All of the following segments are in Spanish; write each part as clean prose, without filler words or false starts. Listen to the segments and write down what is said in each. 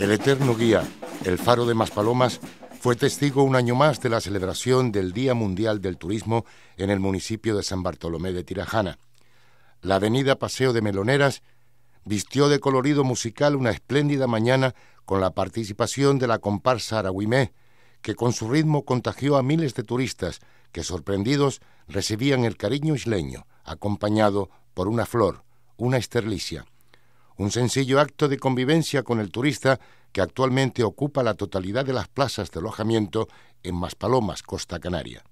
El eterno guía, el Faro de Maspalomas, fue testigo un año más de la celebración del Día Mundial del Turismo en el municipio de San Bartolomé de Tirajana. La avenida Paseo de Meloneras vistió de colorido musical una espléndida mañana con la participación de la comparsa Aragüimé, que con su ritmo contagió a miles de turistas que, sorprendidos, recibían el cariño isleño, acompañado por una flor, una esterlicia. Un sencillo acto de convivencia con el turista que actualmente ocupa la totalidad de las plazas de alojamiento en Maspalomas, Costa Canaria.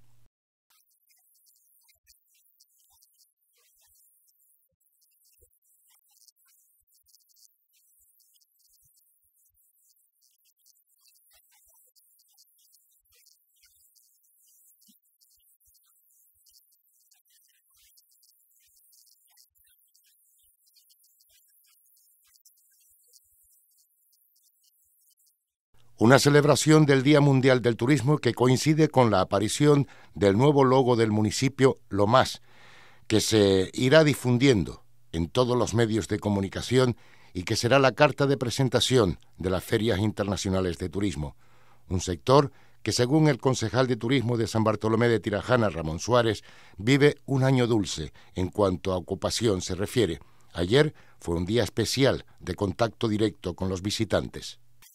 Una celebración del Día Mundial del Turismo que coincide con la aparición del nuevo logo del municipio, Lo Más, que se irá difundiendo en todos los medios de comunicación y que será la carta de presentación de las ferias internacionales de turismo. Un sector que, según el concejal de turismo de San Bartolomé de Tirajana, Ramón Suárez, vive un año dulce en cuanto a ocupación se refiere. Ayer fue un día especial de contacto directo con los visitantes.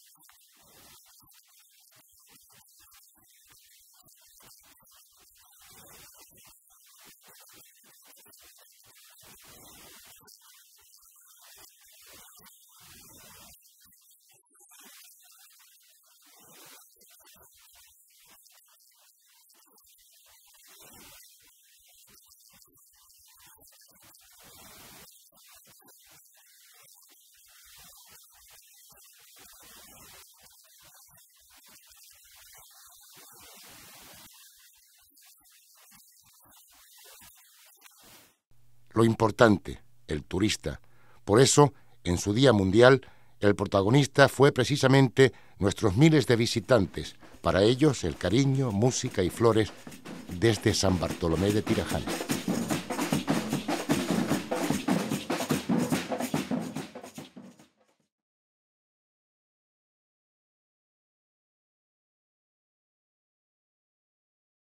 Lo importante, el turista. Por eso, en su Día Mundial, el protagonista fue precisamente nuestros miles de visitantes. Para ellos, el cariño, música y flores desde San Bartolomé de Tirajana.